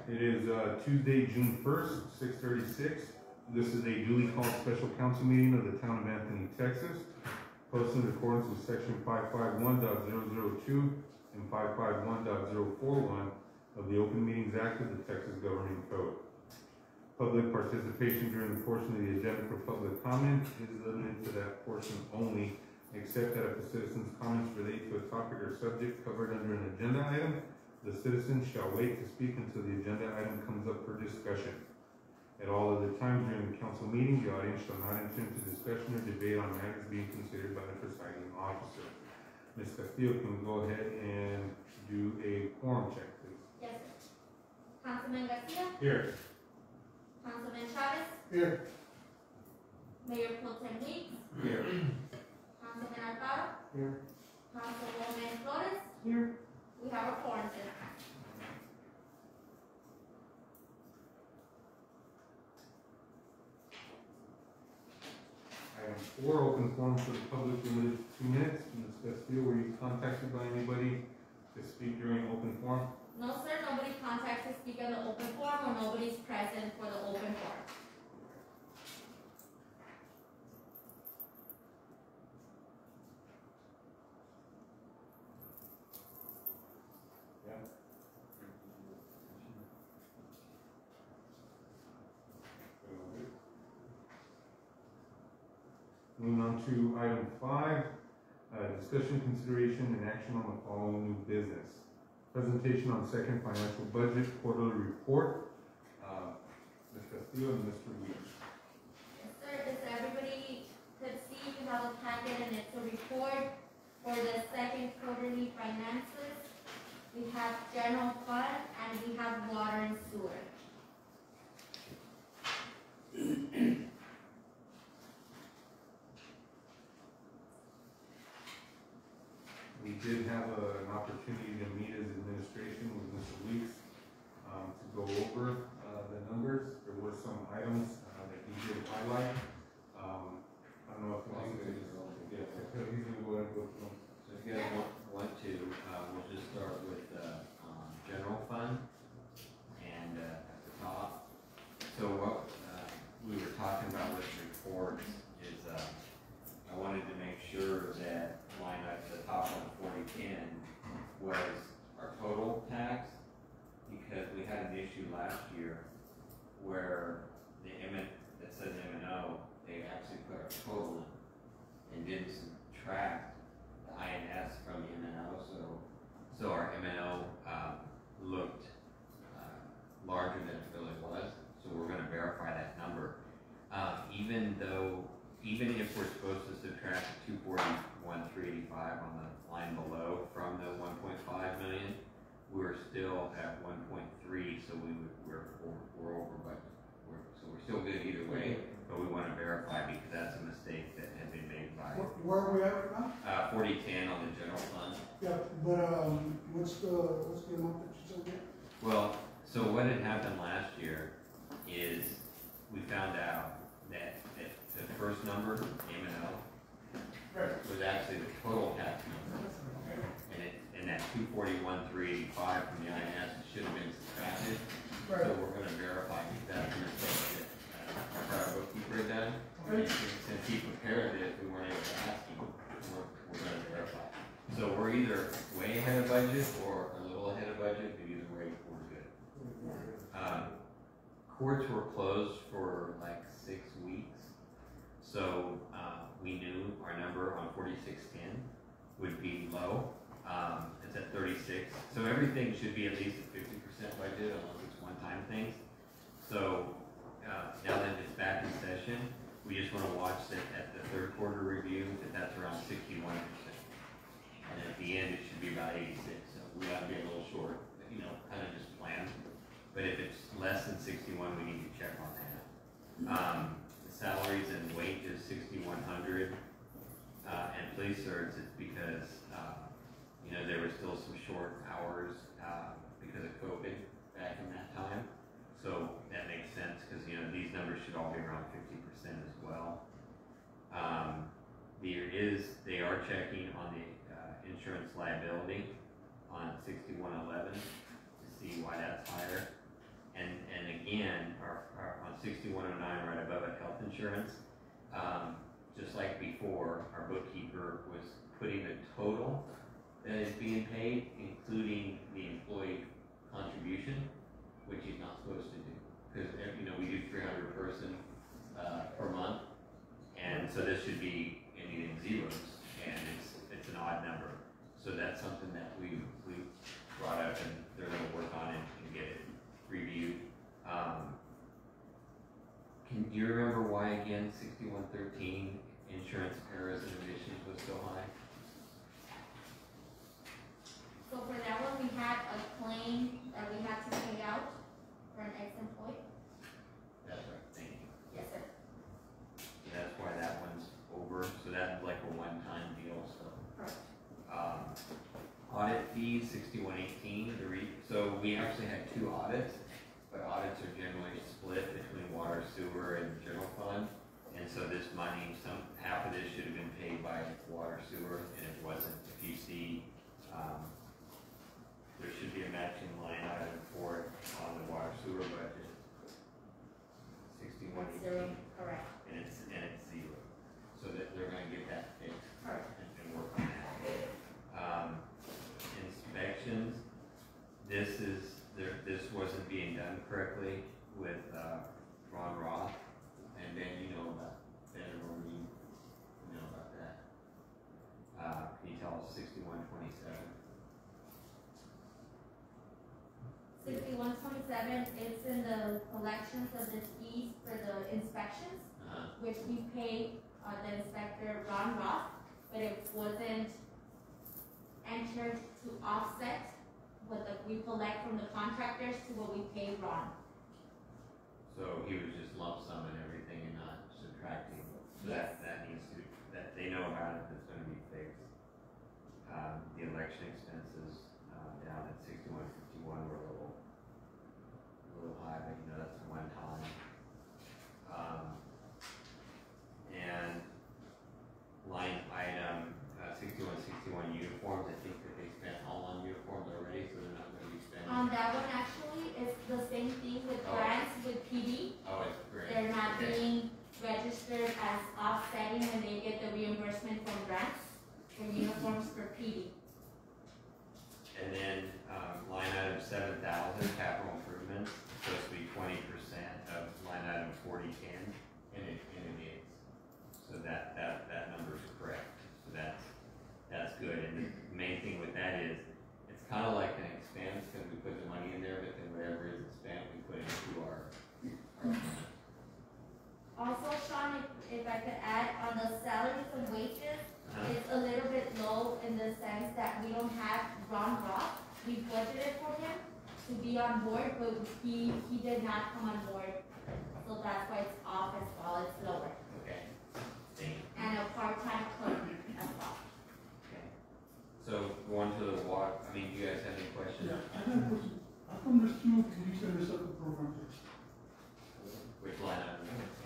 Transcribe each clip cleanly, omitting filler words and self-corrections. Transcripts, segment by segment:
It is Tuesday, June 1st, 6:36. This is a duly called special council meeting of the town of Anthony, Texas, posted in accordance with section 551.002 and 551.041 of the Open Meetings Act of the Texas Governing Code. Public participation during the portion of the agenda for public comment is limited to that portion only, except that if the citizen's comments relate to a topic or subject covered under an agenda item, the citizen shall wait to speak until the agenda item comes up for discussion. At all other times during the council meeting, the audience shall not enter into discussion or debate on matters being considered by the presiding officer. Ms. Castillo, can we go ahead and do a quorum check, please? Yes, sir. Councilman Garcia? Here. Councilman Chavez? Here. Mayor Pro Tem Weeks? Here. Councilman Alfaro? Here. Councilwoman Flores? Here. We have a quorum, sir. Item 4, open forum for the public limited to 2 minutes. Ms. Castillo, were you contacted by anybody to speak during open forum? No, sir, nobody contacts to speak at the open forum, or nobody's present for the open forum. Moving on to item 5, discussion, consideration, and action on the following new business. Presentation on second financial budget quarterly report. Ms. Castillo and Mr. Weeks. Yes, sir, as everybody could see, you have a packet and it's a report for the second quarterly finances. We have general fund and we have water and sewer. We did have an opportunity to meet as administration with Mr. Weeks to go over the numbers. There were some items that he did highlight. I don't know if you want to he's gonna go ahead and go through them. So if you guys want to, we'll just start with general fund and at the top. So what we were talking about with reports is I wanted to make sure that line up the top one, 4010, was our total tax, because we had an issue last year where the that says M&O, they actually put our total in and didn't subtract the INS from the M&O, so our M&O looked larger than it really was. So we're going to verify that number. Even if we're supposed to subtract 241,385 on the line below from the 1.5 million, we're still at 1.3, so we're over budget. So we're still good either way, but we want to verify because that's a mistake that had been made by. Where are we at right now? 4010 on the general fund. Yeah, but what's the amount that you said there? Well, so what had happened last year is we found out that the first number, M&O, was actually the total tax number. And that 241,385 from the INS should have been subtracted. Right. So we're going to verify if that's a mistake that our bookkeeper had done. Since he prepared it, we weren't able to ask him. We're going to verify. So we're either way ahead of budget or a little ahead of budget, but either way, we're good. Courts were closed for like 6 weeks. So we knew our number on 4610 would be low. It's at 36. So everything should be at least a 50% budget unless it's one-time things. So now that it's back in session, we just want to watch that at the third quarter review that's around 61%. And at the end, it should be about 86. So we ought to be a little short, kind of just plan. But if it's less than 61, we need to check on that. The salaries and wages 6,100, and police certs, it's because there were still some short hours because of COVID back in that time. So that makes sense because these numbers should all be around 50% as well. They are checking on the insurance liability on 6111 to see why that's higher. And again, our on 6109, right above it, health insurance, just like before, our bookkeeper was putting the total that is being paid, including the employee contribution, which he's not supposed to do. Because, we do 300 person per month, and so this should be anything zeros, and it's an odd number. So that's something that we brought up, and they're gonna work on it and get it reviewed. Do you remember why again 6113 insurance errors and omissions was so high? So for that one, we had a claim that we had to pay out for an ex-employee. That's right, thank you. Yes, sir. So that's why that one's over, so that's like a one-time deal, so. Correct. Audit fees, 6118, so we actually had 2 audits, but audits are generally split between water, sewer, and general fund. And so this money, half of this should have been paid by water, sewer, and it wasn't. If you see, there should be a matching line item for it on the water sewer budget. 6118. Zero, correct. And it's 0. So that they're gonna get that fixed. Correct. And work on that. Inspections, this wasn't being done correctly with, Ron Roth, and Ben, you know about Ben, or you know about that. Can you tell us 6127? 6127, it's in the collections of the fees for the inspections, which we pay the inspector Ron Roth, but it wasn't entered to offset what we collect from the contractors to what we pay Ron. So he was just lump summing everything and not subtracting. So Yes. that needs to, that they know about it, it's gonna be fixed. The election expenses, down at 6151 were a little high, but that's a one time. And line item, 6161 uniforms, I think that they spent all on uniforms already, so they're not gonna be spending. That one actually is the same thing with Oh. grants with PD. Oh, it's great. They're not Okay. being registered as offsetting when they get the reimbursement from grants for uniforms for PD. And then, line item 7,000, capital improvements, supposed to be 20% of line item 4010, and it is. So that number's correct, so that's good, and the main thing with that is, it's kinda like an expense, cause we put the money in there, but then whatever isn't spent, we put into our fund. Also, Sean, if I could add on the salaries and wages, it's a little bit low in the sense that we don't have Ron Roth. We budgeted for him to be on board, but he did not come on board. So that's why it's off as well, it's lower. Okay, thank you. And a part-time clerk as well. Okay. So, going to the water, do you guys have any questions? Yeah, I have a question. How come there's 2 community center separate programs? Which line item?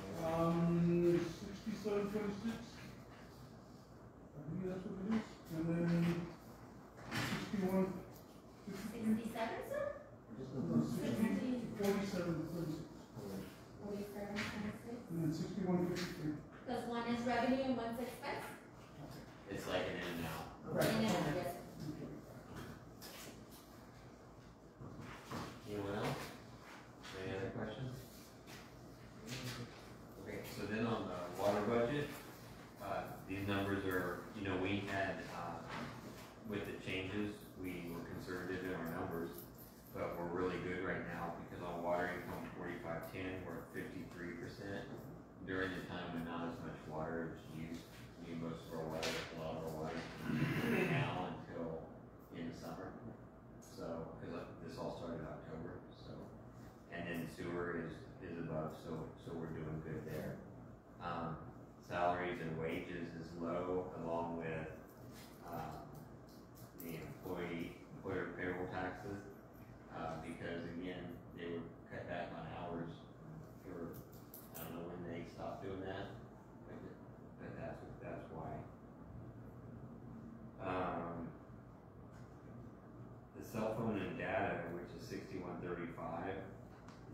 6726. I think that's what it is. And then 61. 67, sir? 4726. 47, 26. And then 6153. Because one is revenue and one's expense. It's like an in and out. And then, yes. Anyone else? Any other questions? Okay, so then on the water budget, these numbers are, we had, with the changes, we were conservative in our numbers, but we're really good right now because on water income 4510, we're at 53%. During the time when not as much water is used, most of our water, a lot of our water is now until in the summer. So, because this all started in October, so, and then sewer is above, so we're doing good there. Salaries and wages is low, along with, the employer payroll taxes, because again, they were cut back on hours for, I don't know when they stopped doing that, but that's why. The cell phone and data, which is 6135,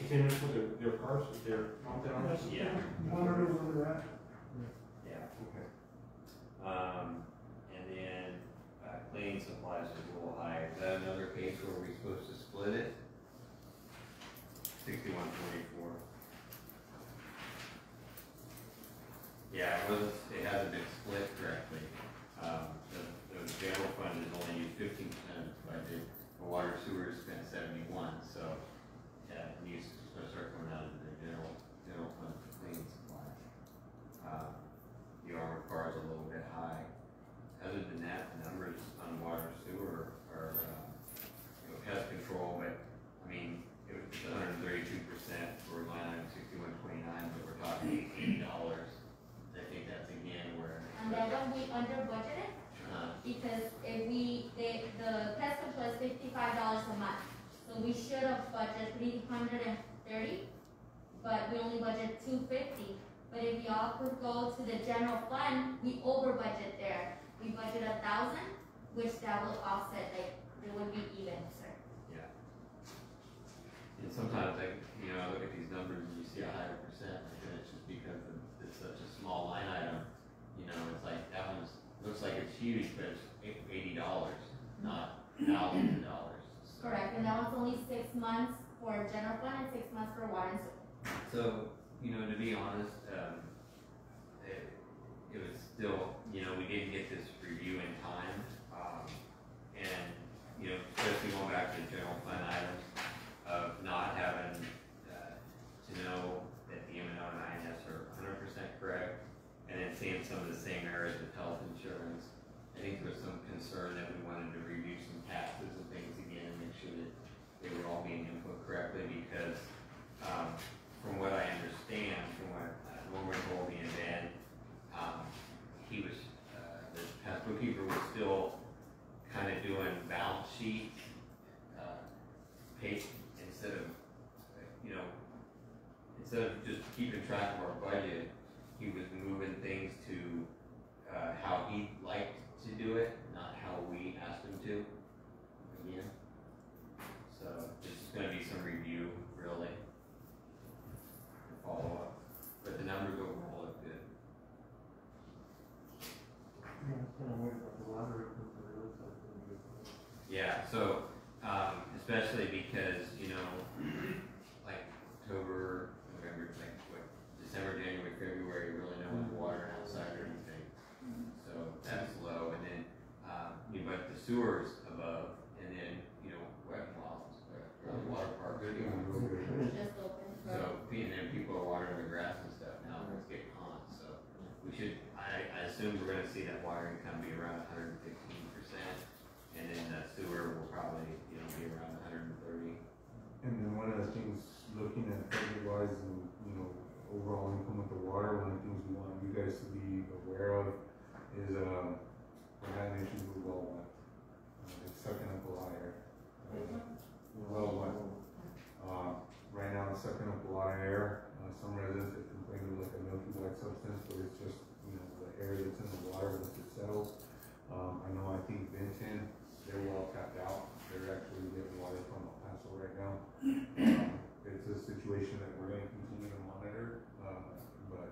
containers for their cars, if they're mounted on it? Yeah. Monitor where they're at. Yeah. Okay. And then, cleaning supplies is a little high. Is that another case where we're supposed to split it? 6144. Yeah, it hasn't been split correctly. The general fund has only used 15% of its budget. The water sewer spent 71, so, yeah, it needs to start coming out of the general fund for cleaning supplies. The armored car is a little bit high. Other than that, the numbers on water sewer are, pest control, but, I mean, it's 132% for line item 6129, but we're talking $80. I think that's again where. And that one we under budgeted, because the pest control is $55 a month. So we should have budgeted 330, but we only budgeted 250. But if y'all could go to the general fund, we over budget there. We budget 1,000, which that will offset, like, it would be even, sir. Yeah. And sometimes I look at these numbers and you see a higher percent, and it's just because it's such a small line item. It's like, that one looks like it's huge, but it's $80, not thousands of dollars. Correct, and that one's only 6 months for general fund and 6 months for water and sewer. So, to be honest, it was still, we didn't get this review in time. And, especially going back to the general fund items of not having to know that the M&O and INS are 100% correct, and then seeing some of the same areas with health insurance. I think there was some concern that we wanted to review some taxes and things again and make sure that they were all being input correctly, because from what I understand, from what Norman told me in bed, he was, the pest bookkeeper was still kind of doing balance sheets, instead of just keeping track of our budget, he was moving things to how he liked to do it, not how we asked him to, again. So, this is gonna be some review, really, and follow up, but the numbers overall look good. Yeah, so, especially because, like October, November, December, January, February, really no one's watering outside or anything. So that's low, and then, but the sewer's above, and then, wet wells, water park, Just open. so, and then people are watering the grass and stuff now, it's getting hot, so we should, I assume we're gonna see that water income be around 115%, and then the sewer will probably, be around 130. And then one of the things, looking at budget-wise and, overall income with the water, one of the things we want you guys to be aware of is, we're having issues with well one. It's sucking up a lot of air. Well one. Right now it's sucking up a lot of air. Some residents have complained of like a milky white substance, but it's just, the air that's in the water once it settles. I think Vinton, they're well tapped out. They're actually getting water from El Paso right now. It's a situation that we're gonna continue to monitor, but,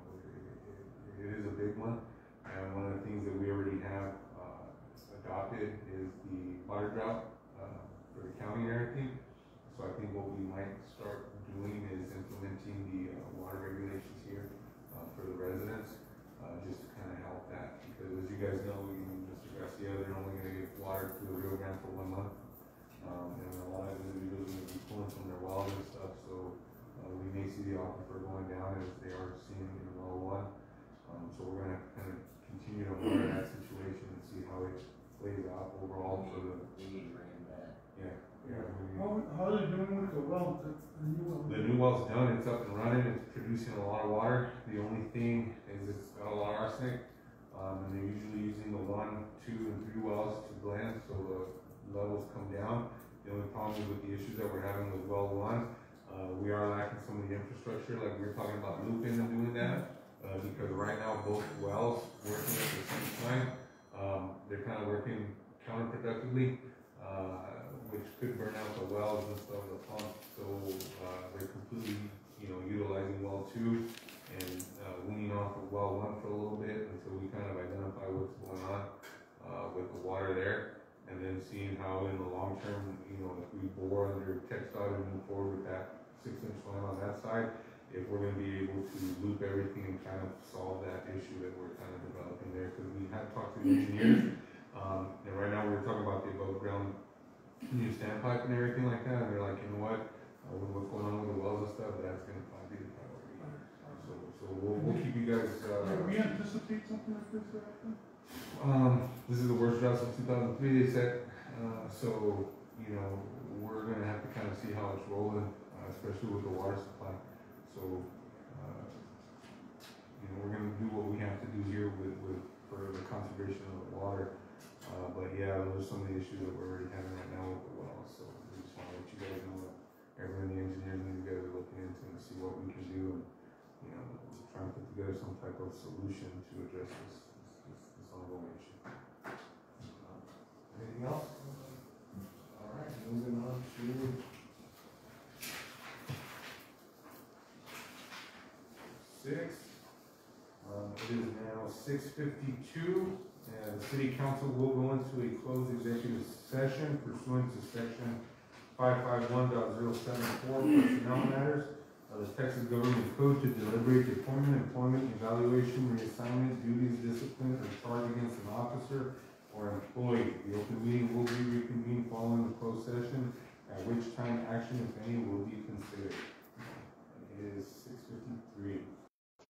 it is a big one. And one of the things that we already have, adopted is the water drought, for the county and everything. So I think what we might start doing is implementing the, water regulations here, for the residents, just to kind of help that. Because as you guys know, Mr. Garcia, they're only gonna get water to the Rio Grande for 1 month. And a lot of individuals are gonna be pulling from their wells and stuff, so, we may see the aquifer going down as they are seeing in well one. So we're gonna kind of continue to monitor that situation and see how it plays out overall for the. We need rain bad. Yeah. How are they doing with the well, the new well? The new well's done, it's up and running, it's producing a lot of water. The only thing is it's got a lot of arsenic. And they're usually using the 1, 2, and 3 wells to blend, so the levels come down. The only problem is with the issues that we're having with well one, we are lacking some of the infrastructure, like we were talking about looping and doing that. Because right now both wells working at the same time, they're kind of working counterproductively. which could burn out the wells and stuff, the pumps, so, they're completely, utilizing well two and, weaning off of well one for a little bit until we kind of identify what's going on, with the water there. And then seeing how in the long term, if we bore under TxDOT and move forward with that 6-inch line on that side, if we're gonna be able to loop everything and kind of solve that issue that we're kind of developing there, because we have talked to the engineers. And right now we're talking about the above ground new standpipe and everything like that, and they're like, you know what, with what's going on with the wells and stuff, that's gonna probably be the priority. So we'll keep you guys, We anticipate something like this to happen? this is the worst drought since 2003, they said, so, we're gonna have to kind of see how it's rolling, especially with the water supply. So, we're gonna do what we have to do here for the conservation of the water. But yeah, those are some of the issues that we're already having right now with the wells, so we just wanna let you guys know that everyone, the engineers and you guys are looking into and see what we can do and, try and put together some type of solution to address this ongoing issue. Anything else? All right, moving on to six. It is now 6:52, and the city council will go into a closed executive session pursuant to section 551.074 personnel matters of the Texas Government Code to deliberate the appointment, employment, evaluation, reassignment, duties, discipline, or charge against an officer or employee. The open meeting will be reconvened following the closed session, at which time action, if any, will be